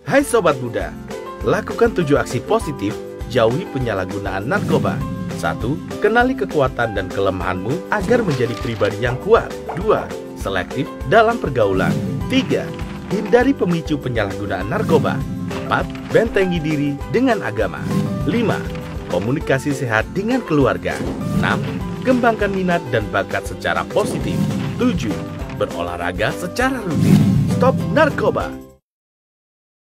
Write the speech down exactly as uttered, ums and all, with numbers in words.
Hai Sobat Muda, lakukan tujuh aksi positif, jauhi penyalahgunaan narkoba. Satu. Kenali kekuatan dan kelemahanmu agar menjadi pribadi yang kuat. Dua. Selektif dalam pergaulan. Tiga. Hindari pemicu penyalahgunaan narkoba. Empat. Bentengi diri dengan agama. Lima. Komunikasi sehat dengan keluarga. Enam. Kembangkan minat dan bakat secara positif. Tujuh. Berolahraga secara rutin. Stop narkoba.